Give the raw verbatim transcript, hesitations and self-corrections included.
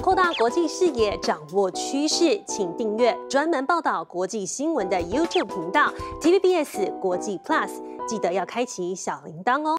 扩大国际视野，掌握趋势，请订阅专门报道国际新闻的 YouTube 频道 T V B S 国际 Plus， 记得要开启小铃铛哦。